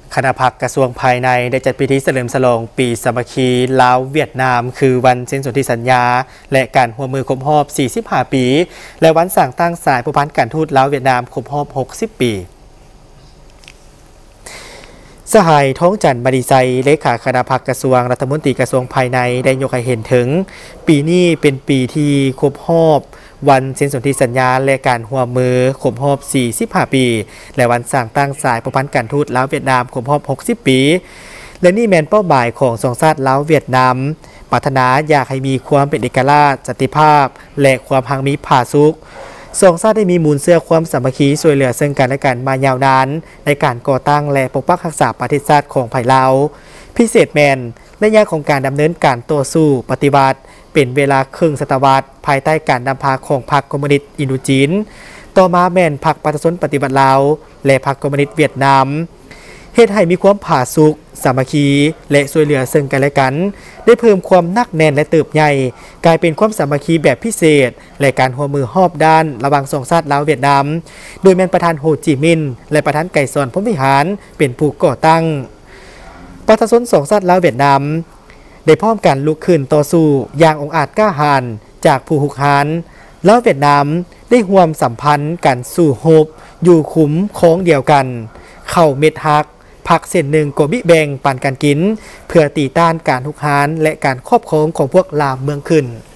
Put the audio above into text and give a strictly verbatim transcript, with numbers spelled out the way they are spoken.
คณะพักกระทรวงภายในได้จัดพิธีเฉลิมฉลองปีสามัคคีลาวเวียดนามคือวันเซ็นสนธิสัญญาและการร่วมมือครบรอบสี่สิบห้าปีและวันสร้างตั้งสายผูกพันการทูตลาวเวียดนามครบรอบหกสิบปีสหายท้องจันทร์บดีไซเลขาคณะพักกระทรวงรัฐมนตรีกระทรวงภายในได้ยกให้เห็นถึงปีนี้เป็นปีที่ครบรอบวันเซ็นสนธิสัญญาและการร่วมมือครบรอบสี่สิบห้าปีและวันสร้างตั้งสายผูกพันการทูตลาวเวียดนามครบรอบหกสิบปีและนี่แมนเป้าหมายของสองชาติลาวเวียดนามปรารถนาอยากให้มีความเป็นเอกราชสันติภาพและความพังมีผาสุกสองชาติได้มีมูลเสื่อความสามัคคีช่วยเหลือซึ่งกันและกันมายาวนานในการก่อตั้งและปกปักรักษาประเทศชาติของไผ่ลาวพิเศษแมนและยากของการดำเนินการต่อสู้ปฏิบัติเป็นเวลาครึ่งศตวรรษภายใต้การนำพาของพรรคคอมมิวนิสต์อินโดจีนต่อมาแมนพรรคประชาชนปฏิบัติลาวและพรรคคอมมิวนิสต์เวียดนามเฮ็ดให้มีความผาสุกสามัคคีและช่วยเหลือซึ่งกันและกันได้เพิ่มความนักแน่นและเติบใหญ่กลายเป็นความสามัคคีแบบพิเศษและการร่วมมือรอบด้านระหว่างสองชาติลาวเวียดนามโดยแมนประธานโฮจิมินห์และประธานไก่ซอนพรหมวิหารเป็นผู้ก่อตั้งประชาชนสองชาติลาวเวียดนามได้พร้อมกันลุกขึ้นต่อสู้อย่างองอาจกล้าหาญจากผู้หุกหาญลาวเวียดนามได้ร่วมสัมพันธ์กันสู่โฮบอยู่ขุมโค้งเดียวกันเข้าเม็ดฮักผักเส้นหนึ่งกบิแบงปันการกินเพื่อตีต้านการหุกหาญและการครอบครองของพวกลาวเมืองขึ้น